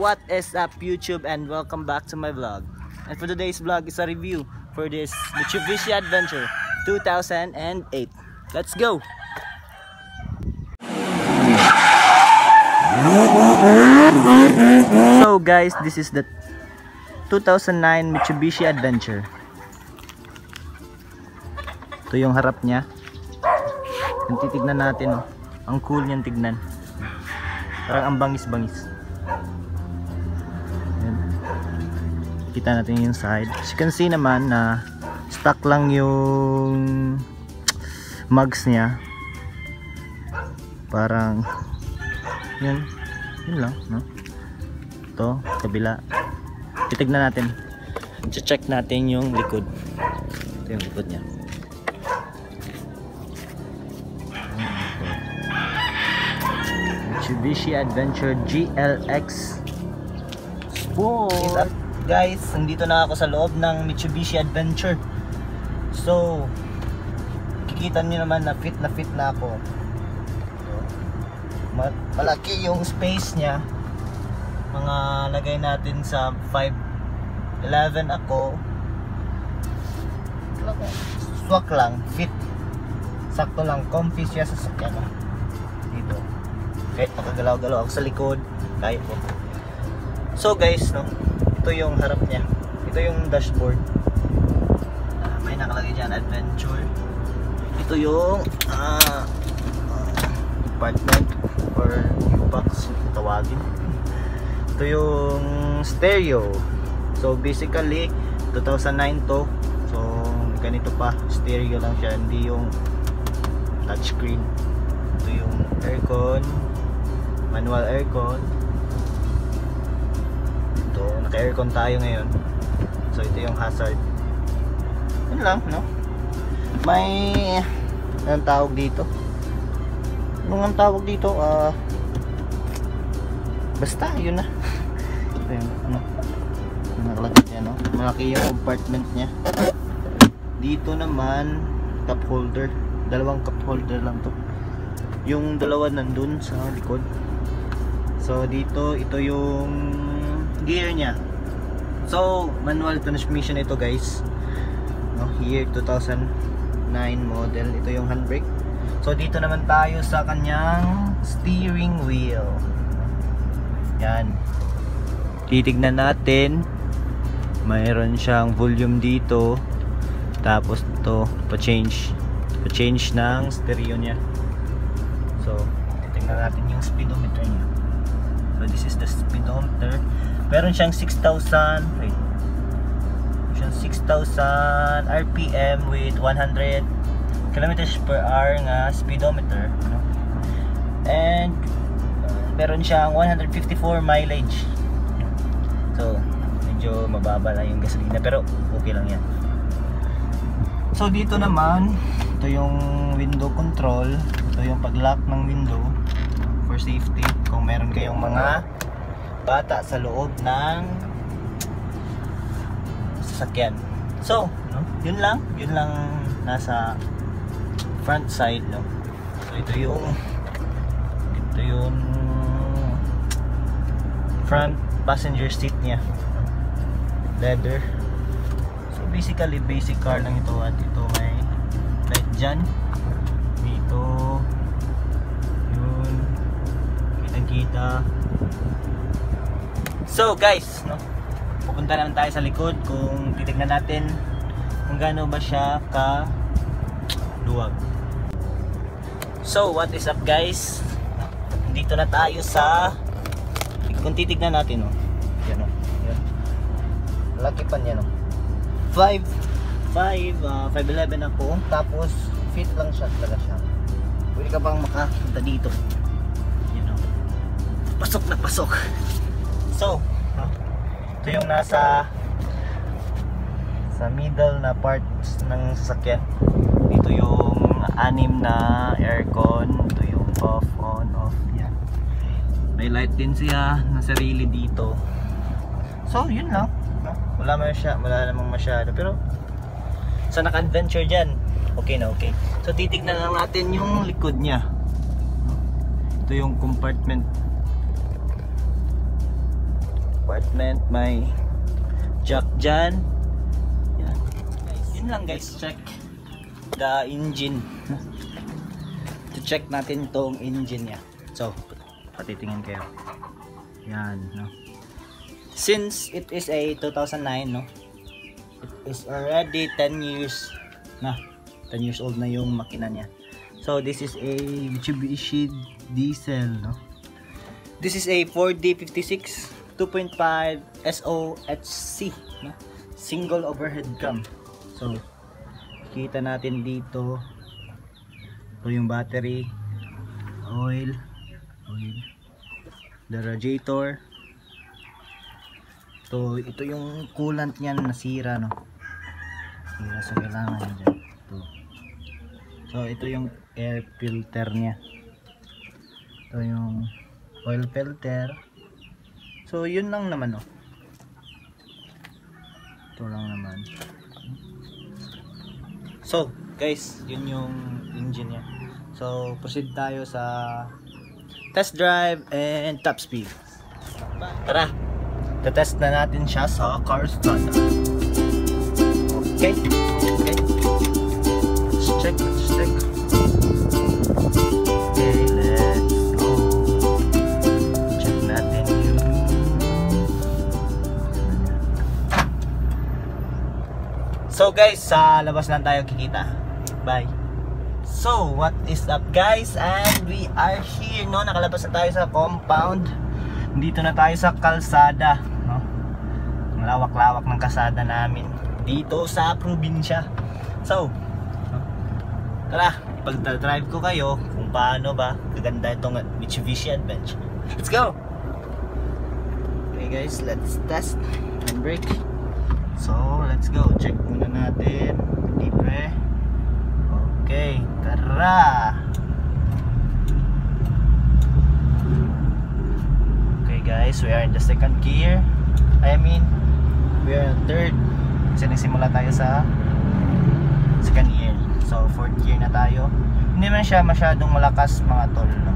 what is up YouTube, and welcome back to my vlog. And for today's vlog is a review for this Mitsubishi Adventure 2008. Let's go! So guys, this is the 2009 Mitsubishi Adventure. Ito yung harap niya. Yung titignan natin, oh. Ang cool niyang tignan. Parang ang bangis-bangis. Kita natin yung side. As you can see naman na stock lang yung mugs niya. Parang yun lang, no? Ito, kabila. Titignan natin. Check natin yung likod. Ito yung likod niya. Mitsubishi Adventure GLX Sport. Guys, nandito na ako sa loob ng Mitsubishi Adventure. So, kikita niyo naman na fit na ako. Malaki yung space niya. Mga lagay natin sa 5'11" ako. Swak lang, fit. Sakto lang, comfy siya sa sakyan. Dito. Kahit makagalaw-galaw ako sa likod, kahit po. So guys, no, ito yung harap niya. Ito yung dashboard. May nakalagay dyan, Adventure. Ito yung department or U-Box tawagin. Ito yung stereo. So basically 2009 to. So ganito pa, stereo lang siya, hindi yung touchscreen. Ito yung aircon, manual aircon. Ito, naka-aircon tayo ngayon. So ito yung hazard. Yun lang, no? May anong tawag dito? Anong tawag dito? Basta, yun na. Ito yung, ano? Nakalagay niya, no? Malaki yung compartment niya. Dito naman, cup holder. Dalawang cup holder lang to. Yung dalawa nandun sa likod. So dito, ito yung gear niya. So manual transmission ito guys, no? Year 2009 model. Ito yung handbrake. So dito naman tayo sa kanyang steering wheel. Yan, titignan natin. Mayroon siyang volume dito. Tapos ito, pa-change ng stereo niya. So tingnan natin yung speedometer niya. So this is the speedometer. Meron siyang 6,000 RPM with 100 kilometers per hour nga speedometer, no? And meron siyang 154 mileage. So medyo mababa lang yung gasolina, pero okay lang yan. So dito naman, ito yung window control. Ito yung pag-lock ng window for safety kung meron kayong mga bata sa loob ng sasakyan. So, no, yun lang nasa front side, no. So ito yung front passenger seat niya. Leather. So basically basic car lang ito, at ito may light dyan. Dito yun, kitang-kita. So guys, no, pupunta naman tayo sa likod kung titignan natin kung gaano ba siya ka luwag. So what is up guys, dito na tayo sa, kung titignan natin, no, yan, no, yan, laki pa niya, no, 5'11" ako, tapos fit lang siya talaga siya. Pwede ka bang makakita dito, you know, pasok na pasok. So ito yung nasa sa middle na part ng sasakyan. Dito yung 6 na aircon. Ito yung off, on, off. Yan. May light din siya na sarili dito. So yun lang, no? Wala namang masyado, pero sa naka-adventure dyan, okay na okay. So titignan lang natin yung likod niya. Ito yung compartment compartment, may jack dyan. Yan. Yun lang guys, check the engine. To check natin tong engine niya. So, patitingin kayo. Yan, no. Since it is a 2009, no, it is already 10 years na. 10 years old na yung makina niya. So, this is a Mitsubishi diesel, no. This is a 4D56 2.5 SOHC, no? Single overhead cam. So, kita natin dito. Ito yung battery, oil, the radiator. Ito yung coolant niyan nasira, no? Sira, so kailangan niya dyan. So, ito yung air filter niya. Ito yung oil filter. So, yun lang naman, no? Ito lang naman. So, guys, yun yung engine niya. So, proceed tayo sa test drive and top speed. Tara! Tetest na natin siya sa Carstada. Okay? Okay. Let's check. Okay, let's go. Check natin yung... So guys, sa labas lang tayo kikita. Bye. So, what is up guys? And we are here, no? Nakalabas na tayo sa compound. Dito na tayo sa kalsada, no? Ang lawak-lawak ng kalsada namin dito sa probinsya. So, tara, ipag-drive ko kayo kung paano ba gaganda itong Mitsubishi Adventure. Let's go! Okay guys, let's test and brake. So, let's go. Check muna natin. Libre. Okay, tara! Okay guys, we are in the second gear. We are in third. Kasi nagsimula tayo sa second gear. So, fourth gear na tayo. Hindi man siya masyadong malakas mga tol, no?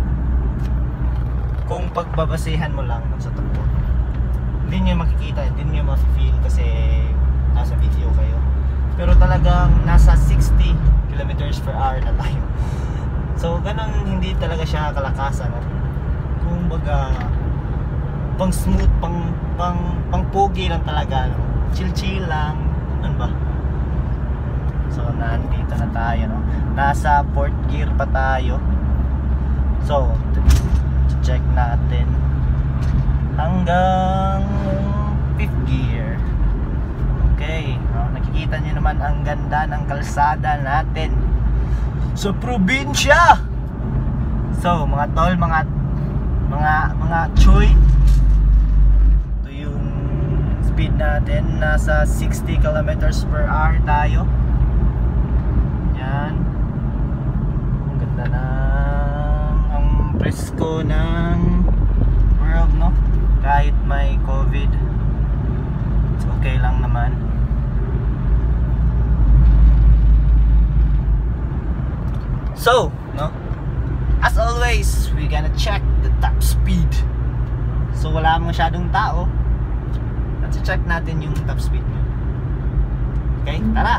Kung pagbabasihan mo lang sa takbo, hindi nyo makikita, hindi nyo ma-feel kasi nasa video kayo. Pero talagang nasa 60 kilometers per hour na tayo. So, ganun hindi talaga siya kalakasan, no? Kung baga pang smooth, pang pogi lang talaga, no? Chill lang, ano ba? So, nandito na tayo, no? Nasa fourth gear pa tayo. So, check natin hanggang fifth gear. Okay, no? Nakikita nyo naman ang ganda ng kalsada natin sa probinsya. So, mga tol, mga choy, ito yung speed natin, nasa 60 kilometers per hour tayo. Yan, ang ganda ang presko ng world, no? Kahit may COVID, it's okay lang naman. So, no? As always, we gonna check the top speed. So, wala masyadong tao. Let's check natin yung top speed. Okay, tara!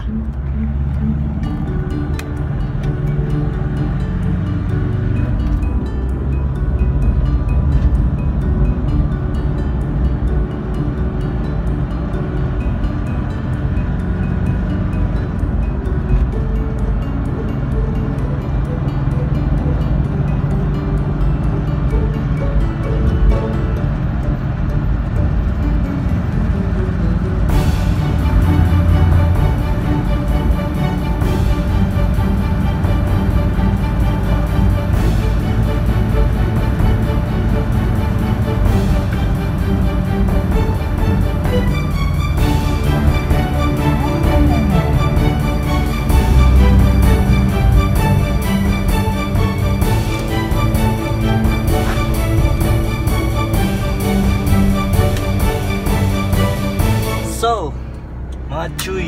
So, mga chuy,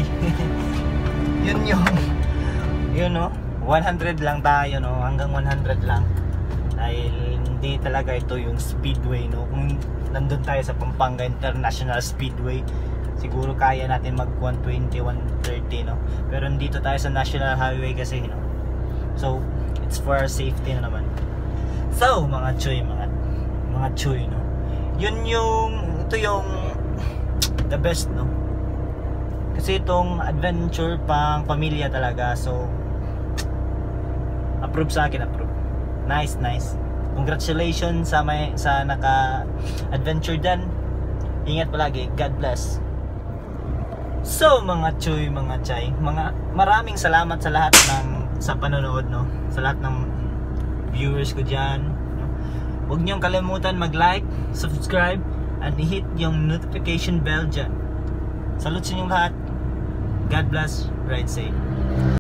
yun no, 100 lang tayo, no, hanggang 100 lang, dahil hindi talaga ito yung speedway, no. Kung nandun tayo sa Pampanga International Speedway, siguro kaya natin mag 120, 130, no? Pero dito tayo sa National Highway kasi, no? So it's for our safety na naman. So mga choy, no? Ito yung the best, no? Kasi itong adventure pang pamilya talaga. So approve sa akin, approve. Nice. Congratulations sa naka-adventure dyan. Ingat palagi. God bless. So mga choy, mga chay, maraming salamat sa lahat sa panonood, no? Sa lahat ng viewers ko dyan, no? Huwag niyong kalimutan mag-like, subscribe, and hit yung notification bell dyan. Salute sa inyong lahat. God bless. Ride safe.